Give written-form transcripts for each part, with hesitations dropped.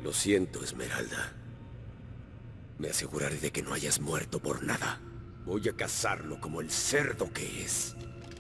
Lo siento, Esmeralda. Me aseguraré de que no hayas muerto por nada. Voy a cazarlo como el cerdo que es.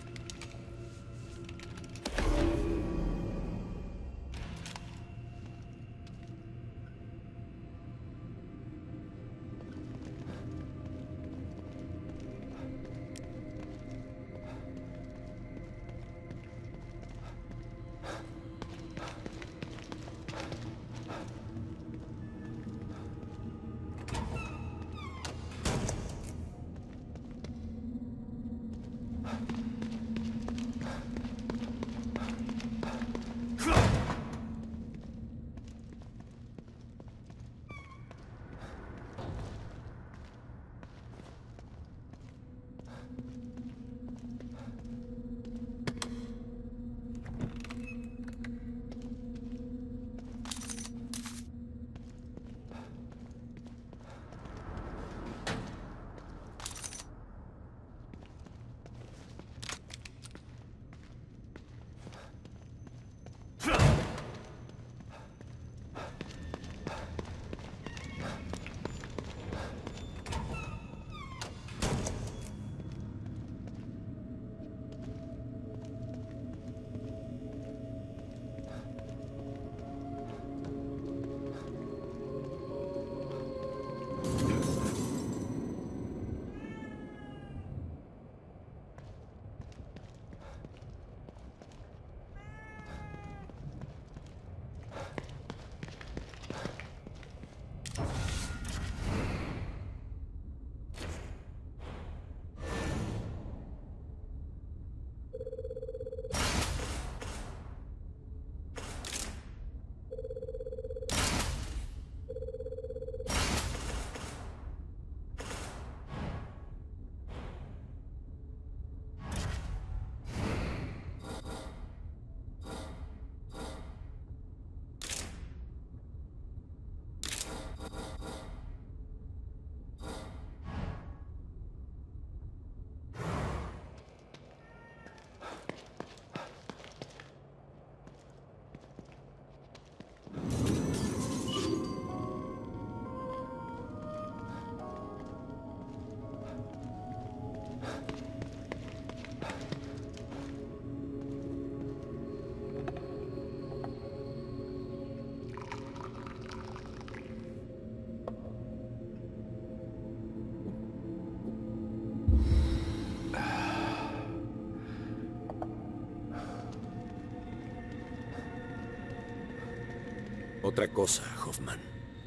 Otra cosa, Hoffman.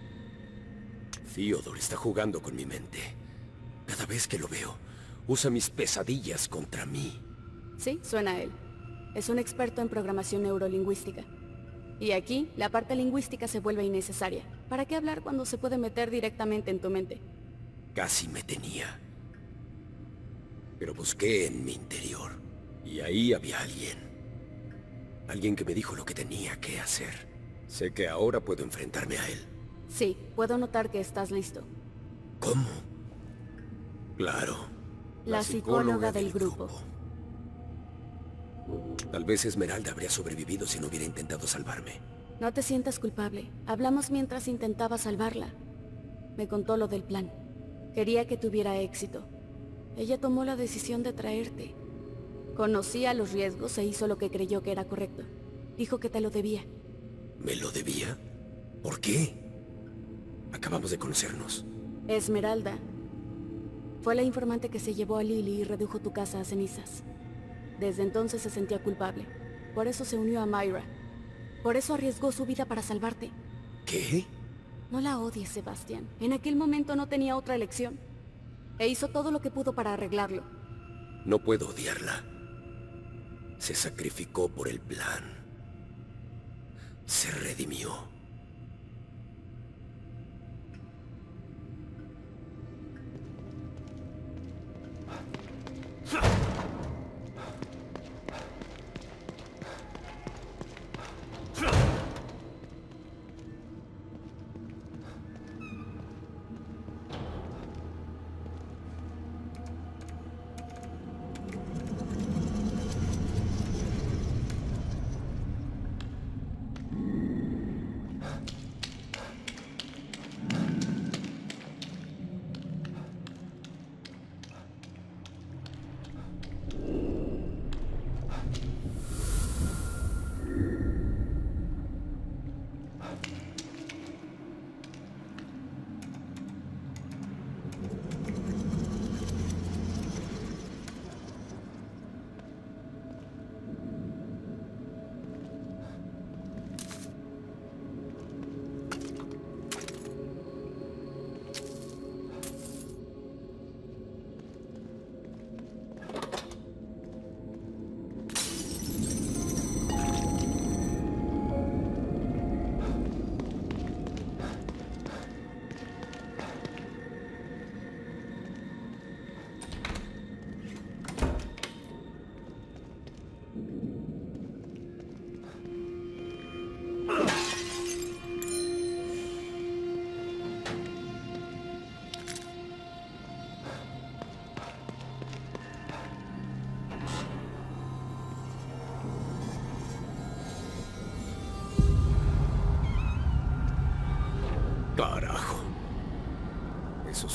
Theodore está jugando con mi mente. Cada vez que lo veo, usa mis pesadillas contra mí. Sí, suena a él. Es un experto en programación neurolingüística. Y aquí, la parte lingüística se vuelve innecesaria. ¿Para qué hablar cuando se puede meter directamente en tu mente? Casi me tenía. Pero busqué en mi interior. Y ahí había alguien. Alguien que me dijo lo que tenía que hacer. Sé que ahora puedo enfrentarme a él. Sí, puedo notar que estás listo. ¿Cómo? Claro. La psicóloga del grupo. Tal vez Esmeralda habría sobrevivido si no hubiera intentado salvarme. No te sientas culpable. Hablamos mientras intentaba salvarla. Me contó lo del plan. Quería que tuviera éxito. Ella tomó la decisión de traerte. Conocía los riesgos e hizo lo que creyó que era correcto. Dijo que te lo debía. ¿Me lo debía? ¿Por qué? Acabamos de conocernos. Esmeralda fue la informante que se llevó a Lily y redujo tu casa a cenizas. Desde entonces se sentía culpable. Por eso se unió a Myra. Por eso arriesgó su vida para salvarte. ¿Qué? No la odies, Sebastián. En aquel momento no tenía otra elección. E hizo todo lo que pudo para arreglarlo. No puedo odiarla. Se sacrificó por el plan. Se redimió.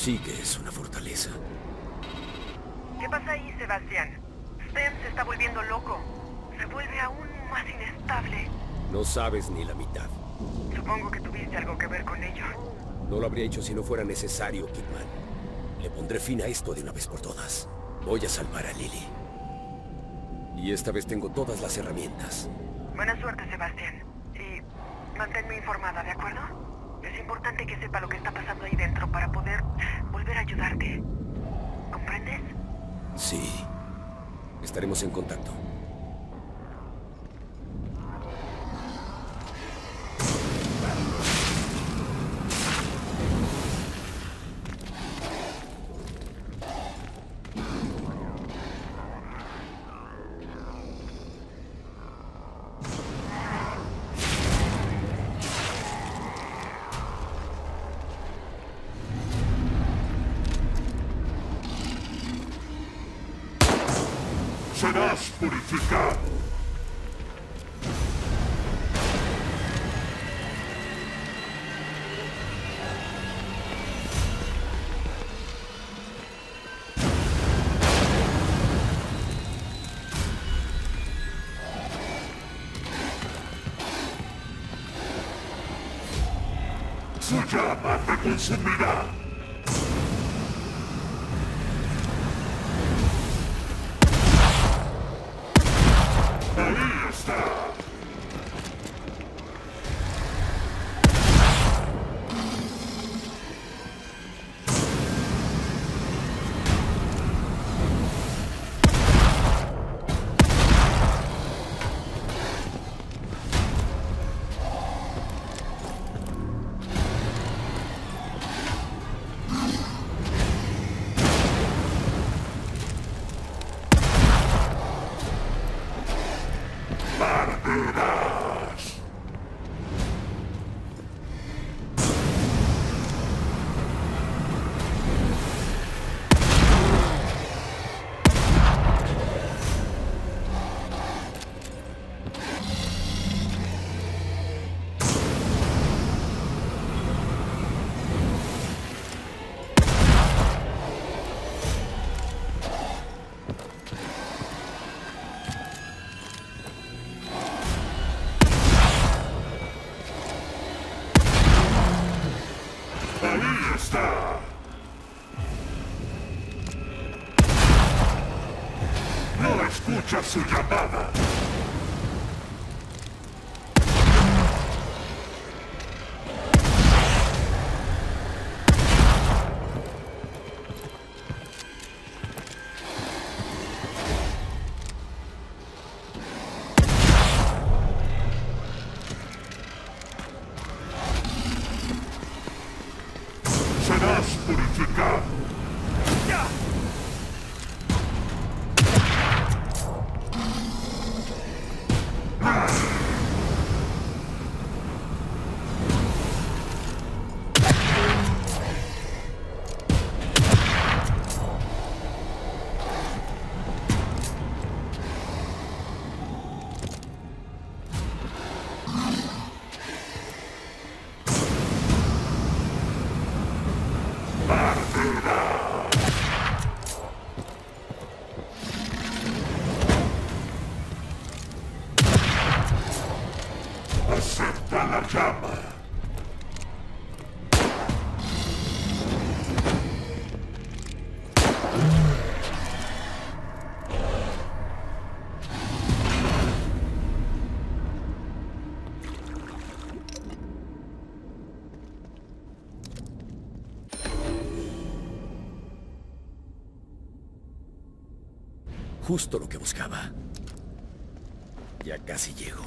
Sí que es una fortaleza. ¿Qué pasa ahí, Sebastián? Sten se está volviendo loco. Se vuelve aún más inestable. No sabes ni la mitad. Supongo que tuviste algo que ver con ello. No lo habría hecho si no fuera necesario, Kidman. Le pondré fin a esto de una vez por todas. Voy a salvar a Lily. Y esta vez tengo todas las herramientas. Buena suerte, Sebastián. Y manténme informada, ¿de acuerdo? Es importante que sepa lo que está pasando ahí dentro para poder volver a ayudarte. ¿Comprendes? Sí. Estaremos en contacto. Serás purificado. Su llama te consumirá. Ahí está. Arderás. Ahí está. No escucha su llamada. Serás purificado. Acepta la llama. Justo lo que buscaba. Ya casi llego.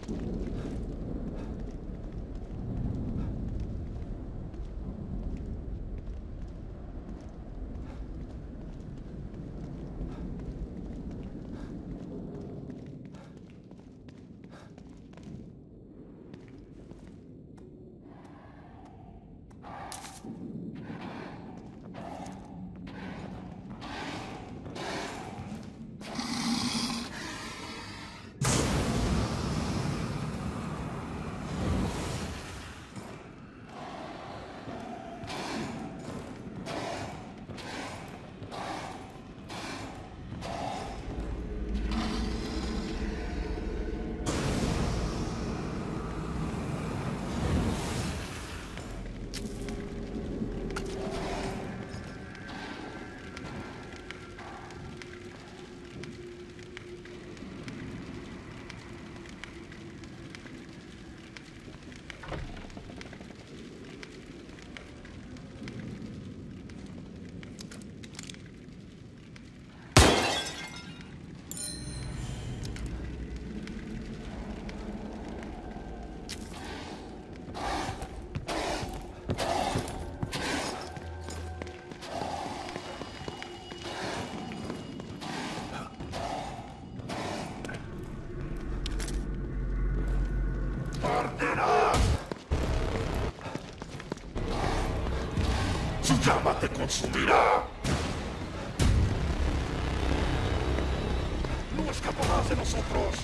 ¡Su llama te consumirá! ¡No escaparás de nosotros!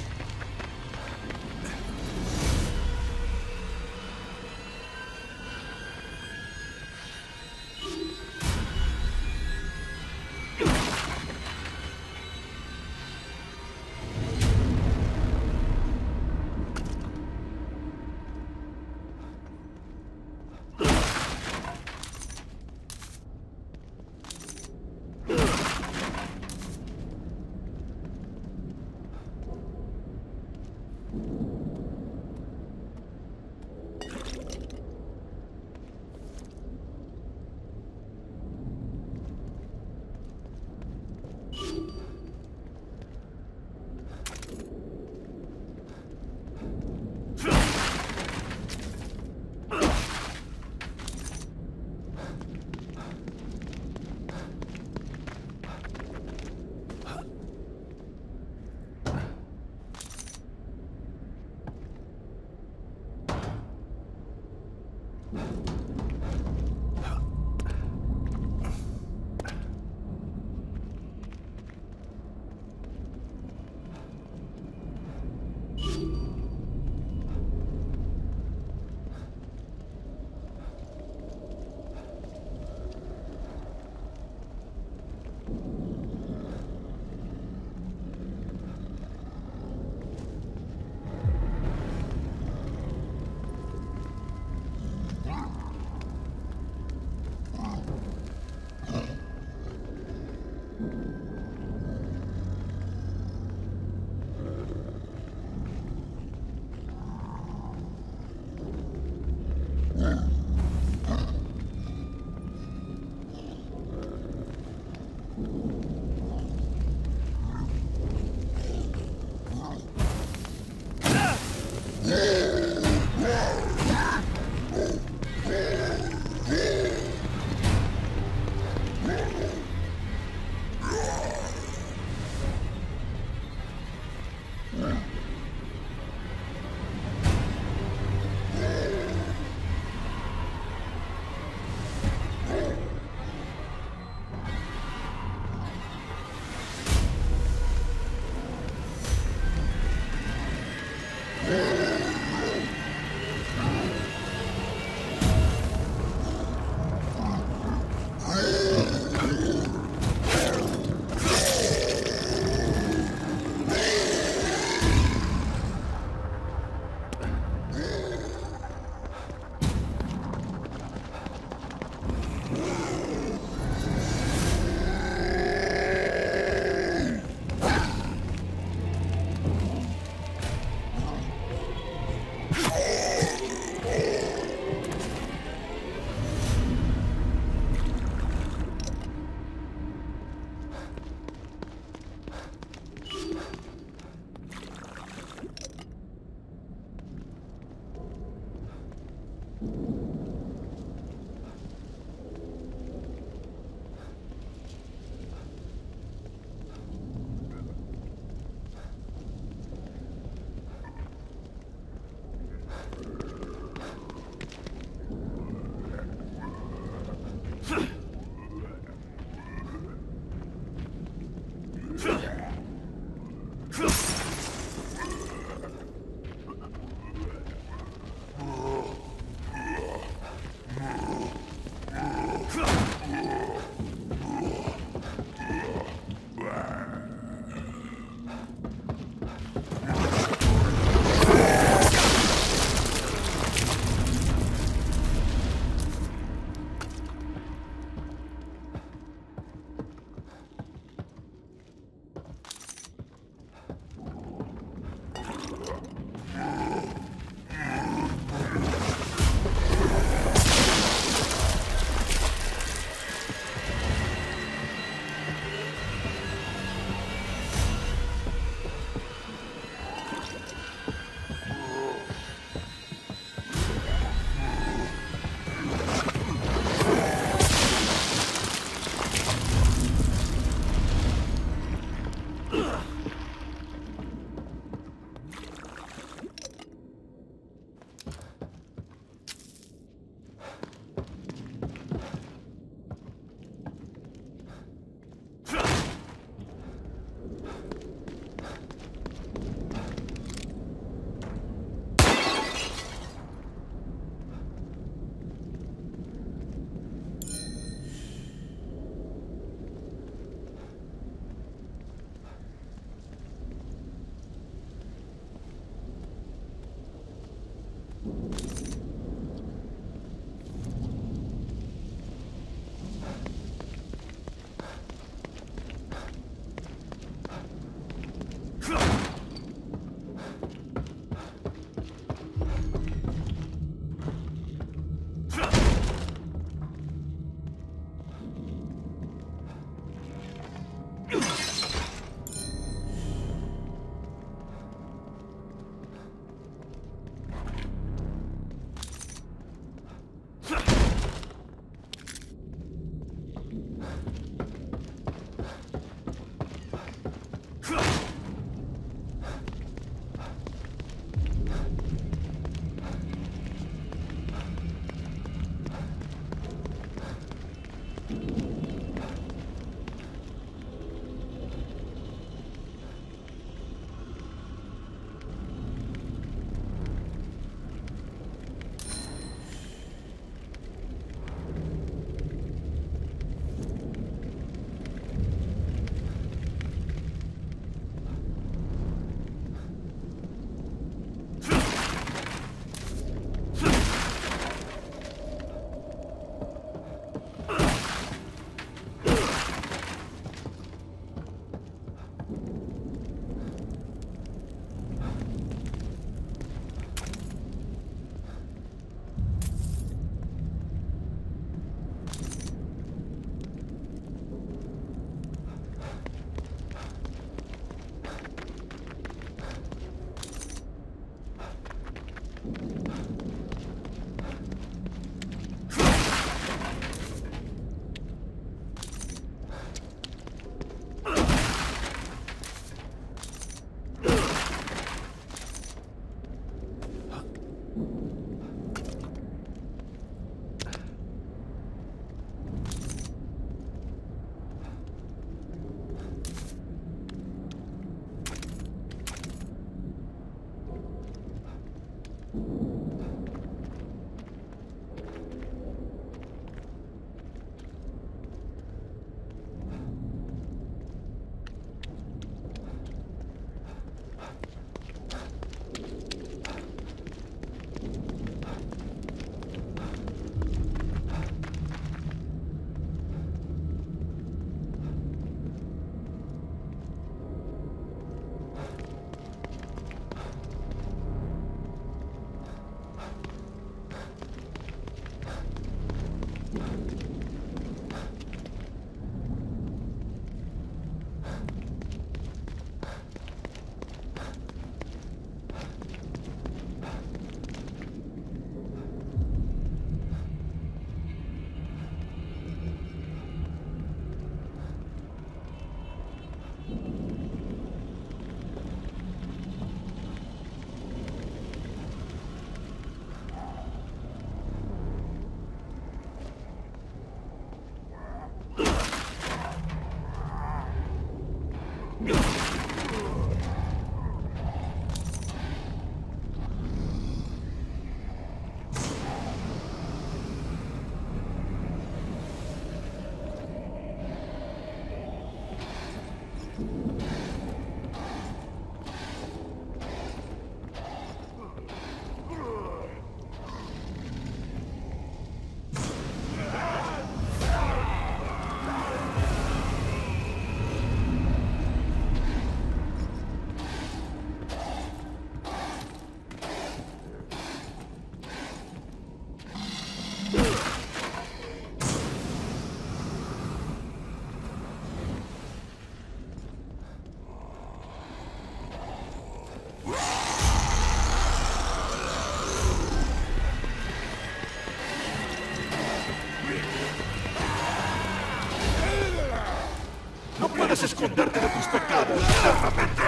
No puedes esconderte de tus pecados eternamente.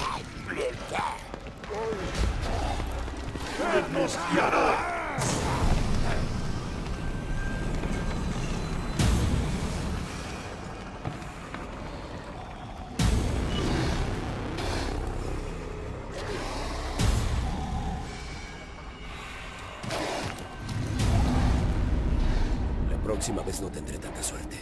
Él nos guiará. La próxima vez no tendré tanta suerte.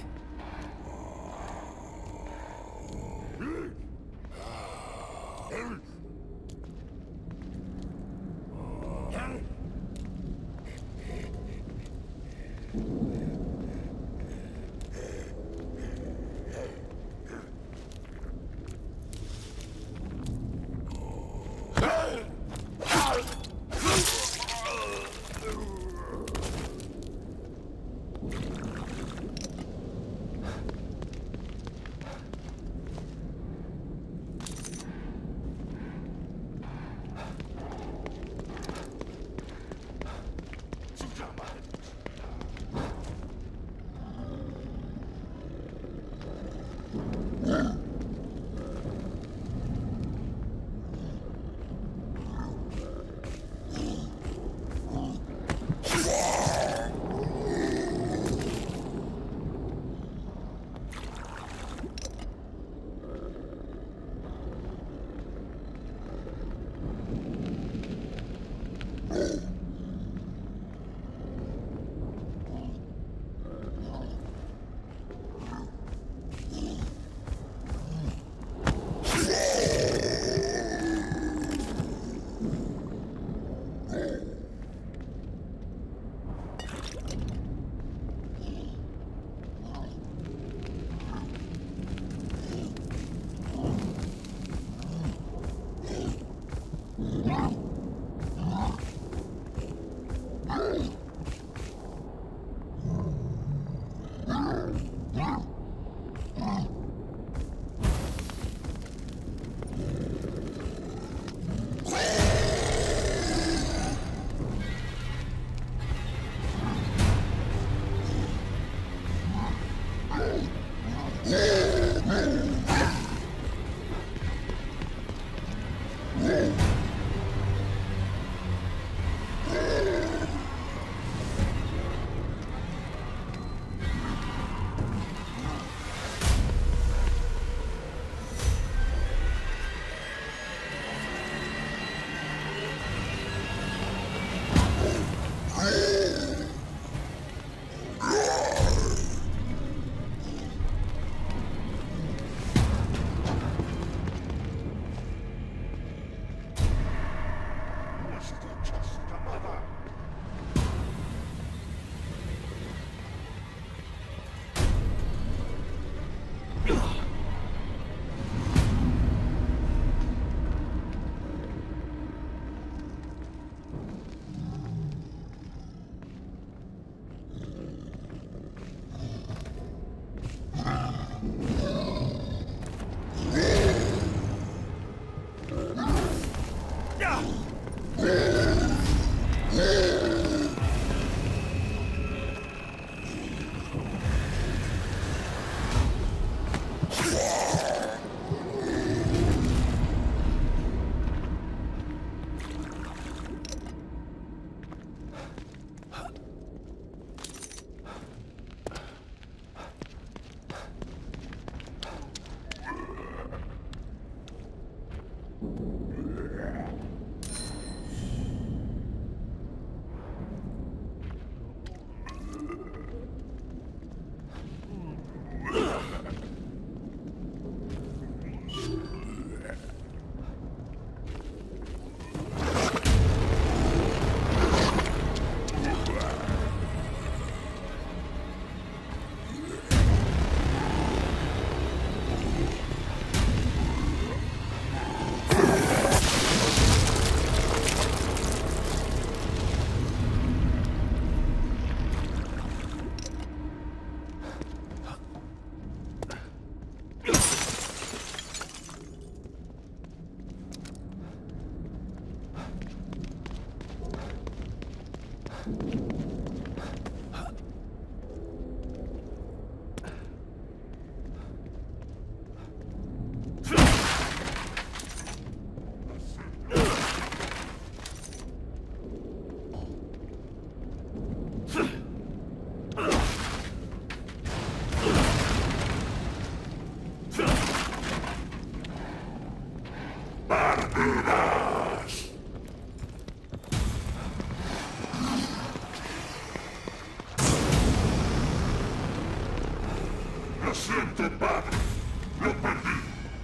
Lo siento, padre. Lo perdí.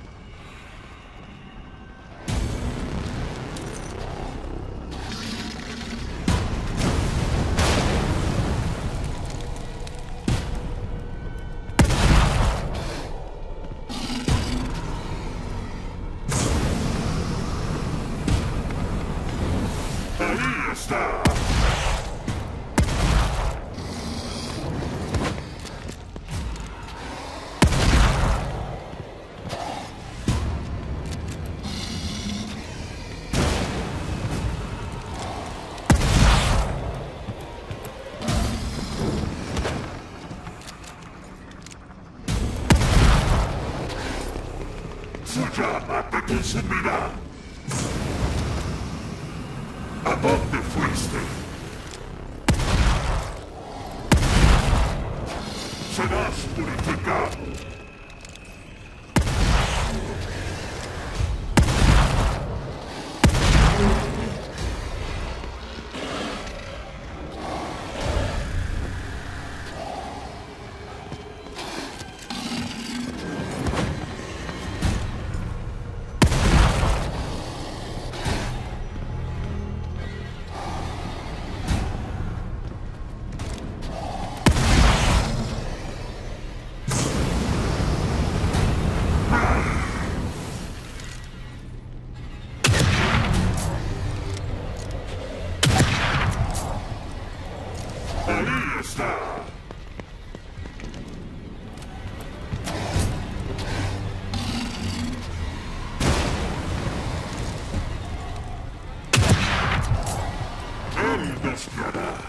Ahí está. Su llama te consumirá. ¿A dónde fuiste? Serás purificado. Ahí está. Él nos guiará.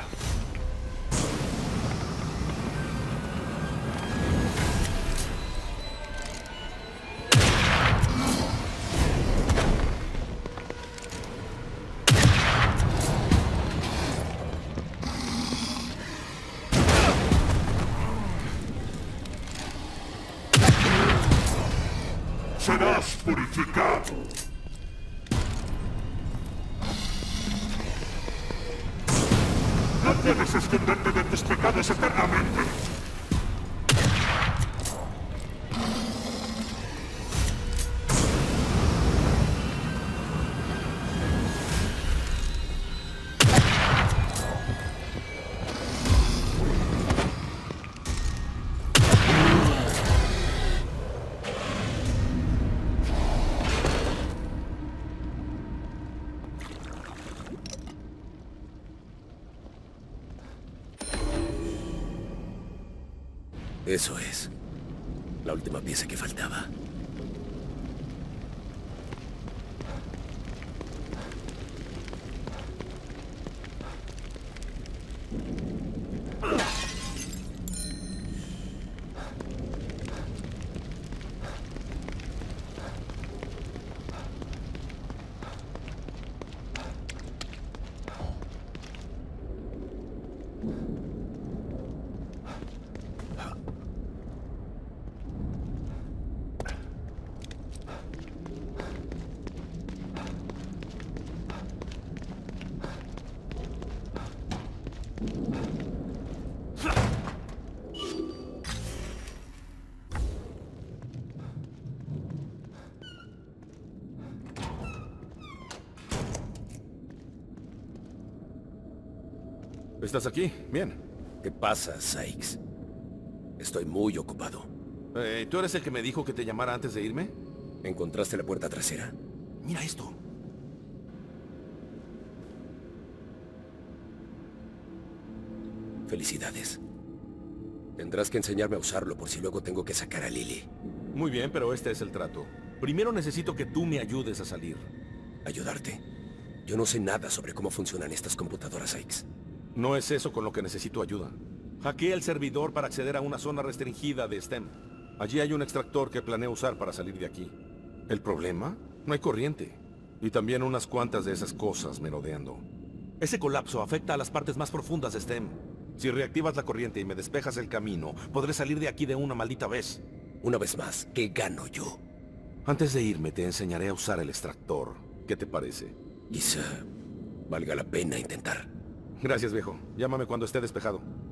Serás purificado. No puedes esconderte de tus pecados eternamente. Eso es. La última pieza que faltaba. ¿Estás aquí? Bien. ¿Qué pasa, Sykes? Estoy muy ocupado. ¿Tú eres el que me dijo que te llamara antes de irme? ¿Encontraste la puerta trasera? Mira esto. Felicidades. Tendrás que enseñarme a usarlo por si luego tengo que sacar a Lily. Muy bien, pero este es el trato. Primero necesito que tú me ayudes a salir. ¿Ayudarte? Yo no sé nada sobre cómo funcionan estas computadoras, Sykes. No es eso con lo que necesito ayuda. Hackeé el servidor para acceder a una zona restringida de STEM. Allí hay un extractor que planeo usar para salir de aquí. ¿El problema? No hay corriente. Y también unas cuantas de esas cosas merodeando. Ese colapso afecta a las partes más profundas de STEM. Si reactivas la corriente y me despejas el camino, podré salir de aquí de una maldita vez. Una vez más, ¿qué gano yo? Antes de irme, te enseñaré a usar el extractor. ¿Qué te parece? Quizá valga la pena intentar. Gracias, viejo. Llámame cuando esté despejado.